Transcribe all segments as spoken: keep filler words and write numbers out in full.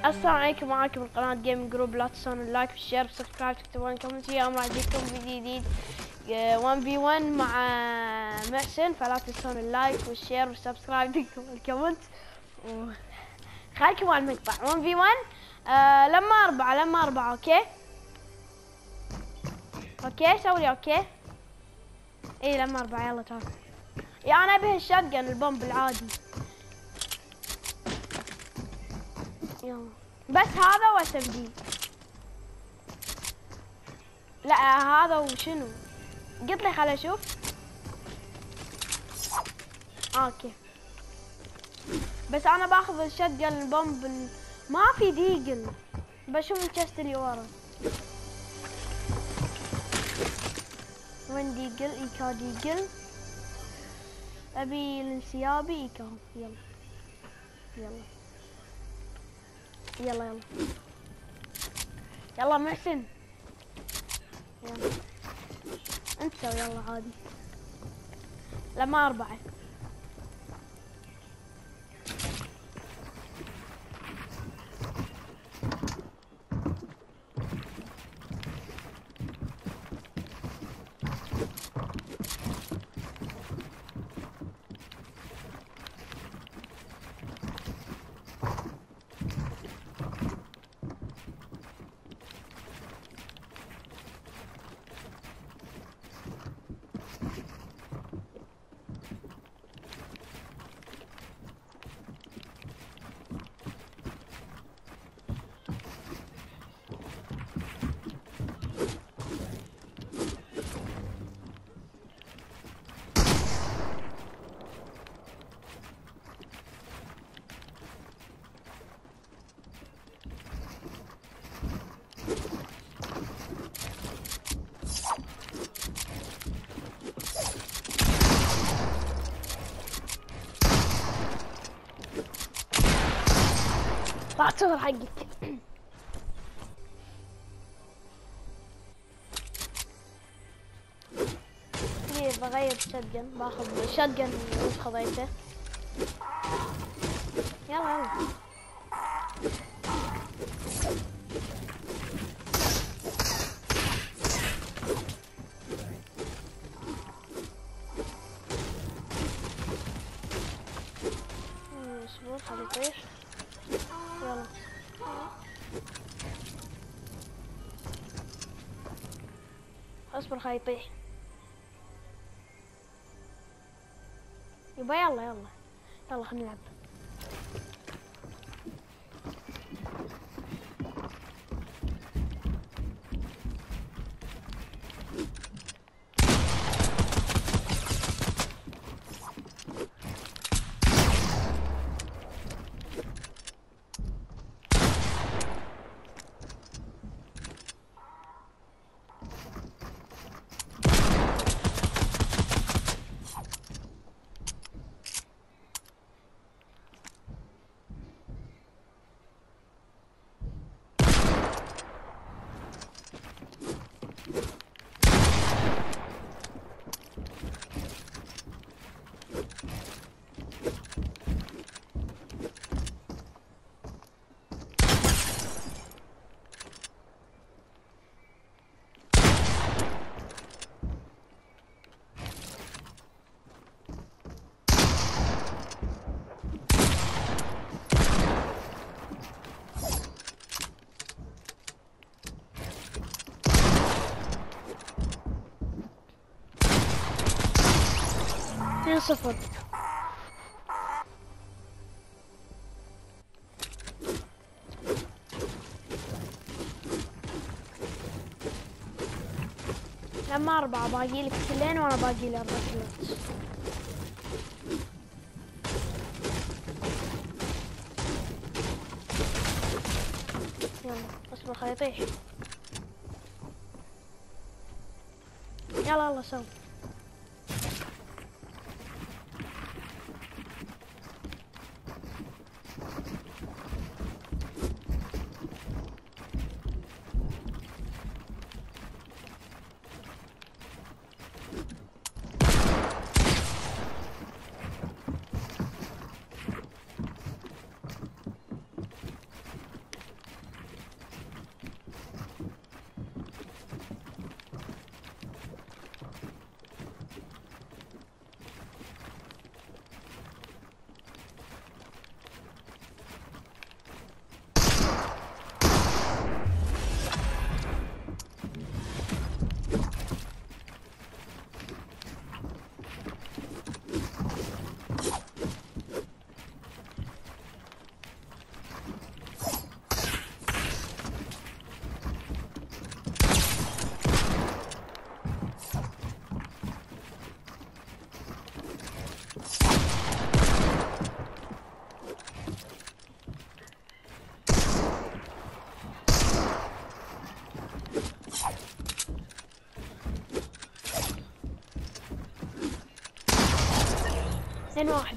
السلام عليكم، معاكم من قناة جيمنج جروب. لا تنسون اللايك والشير والسبسكرايب، تكتبون كومنت. اليوم راح اجيكم فيديو جديد واحد في واحد مع محسن، فلا تنسون اللايك والشير والسبسكرايب تكتبون الكومنت خليكم على المقطع. واحد في واحد آه لما أربعة لما أربعة اوكي اوكي سوي لي اوكي. اي لما أربعة يلا تعال. يا انا ابي الشotgun البومب العادي. يلا بس هذا واس ام جي. لا هذا وشنو؟ قلت لي خل اشوف. اوكي بس انا باخذ الشotgun البومب ال... ما في ديجل. بشوف الشست اللي ورا. وين ديجل؟ ايكا ديجل. ابي الانسيابي ايكا. يلا يلا يلا يلا يلا محسن يلا انت سوي يلا عادي. لما أربعة طلعت صور حقك. كيف بغير شotgun؟ باخذ شotgun اللي خذيته. يلا يلا اصبر خليه يطيح. يلا اصبر خليه يطيح. يبا يلا يلا يلا خلينا نلعب. اثنين صفر. لما أربعة باقي لك كلين وأنا باقي لي أربع كلات. يلا اصبر خليه يطيح. يلا يلا سو. اثنين واحد.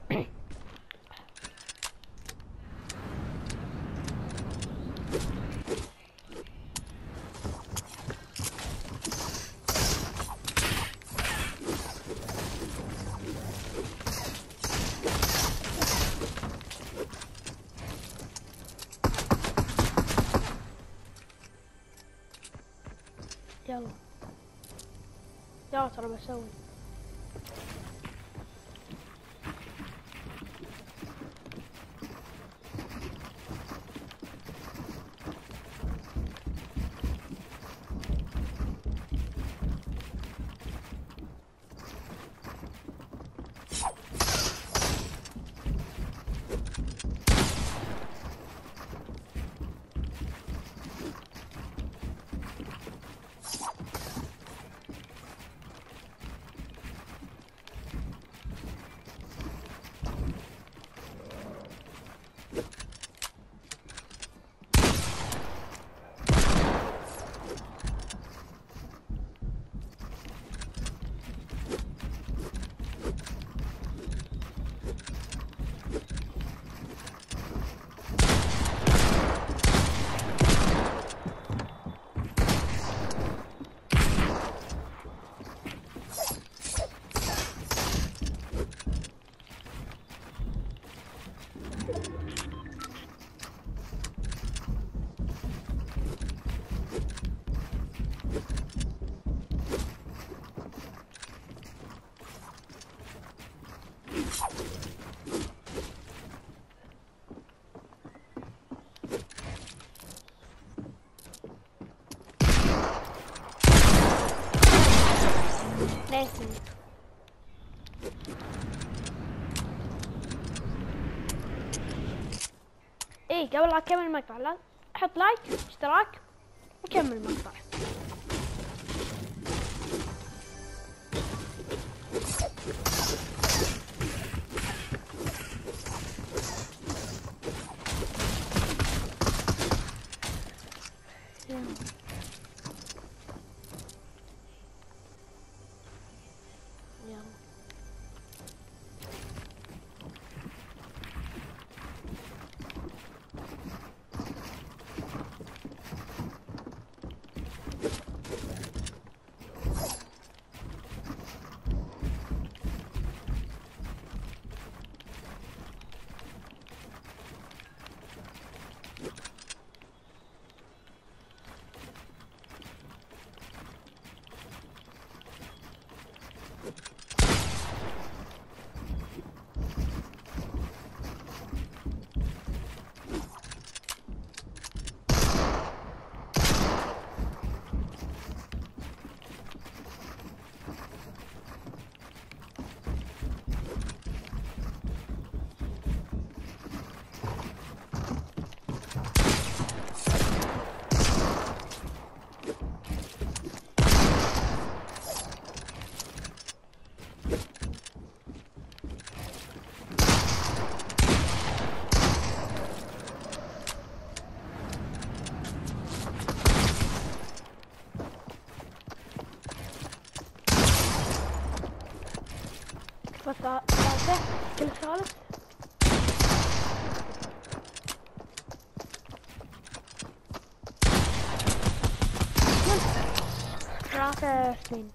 يلا يلا ترى بسوي. لازم ايه قبل لا اكمل المقطع لا حط لايك اشتراك وكمل المقطع. ثالثة كل ثالث ثلاثة اثنين.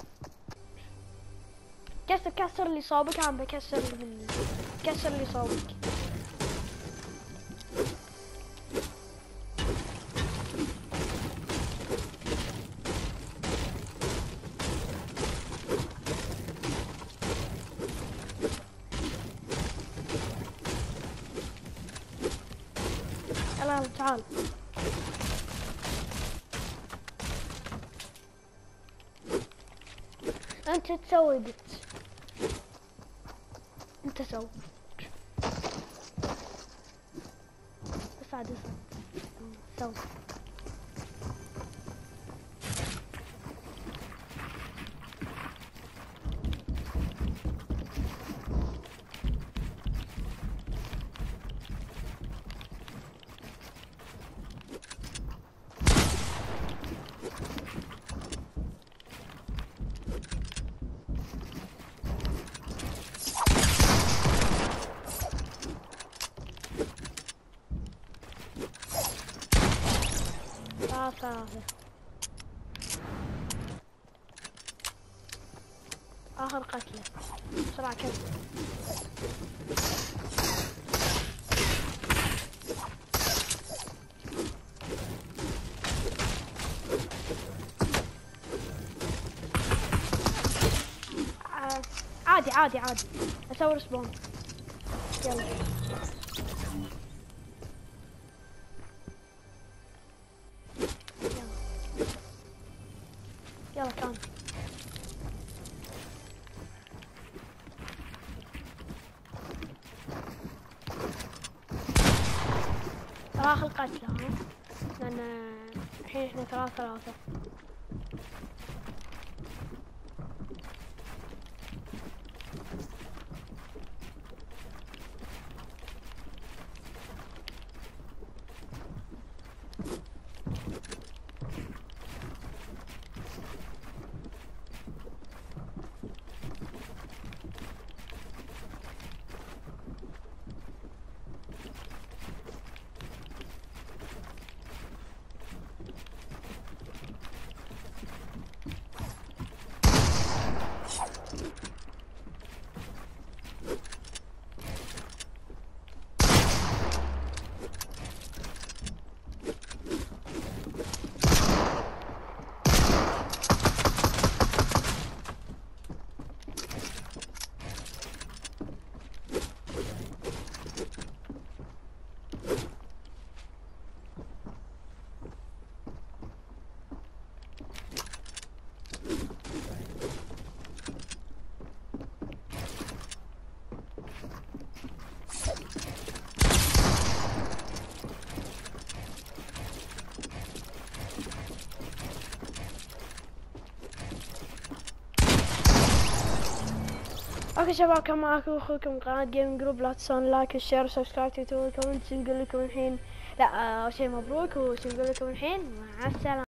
كسر كسر اللي صابك عم بكسر مني كسر اللي صابك. يلا تعال انت تسوي بت انت سوي اصعد اصعد سوي ثلاثة ثلاثة. آخر قتلة بسرعة كمل. عادي عادي عادي اسوي رسبون. يلا يلا يلا كان راح القتلة ها، لان الحين احنا ثلاثة ثلاثة. اوكي شباب، كان معاكم اخوكم قناة جيمنج جروب. لا تنسون لايك والشير والسبسكرايب وتكتبوا كومنت. نقول لكم الحين لا آه شيء مبروك، وش نقول لكم الحين مع السلامة.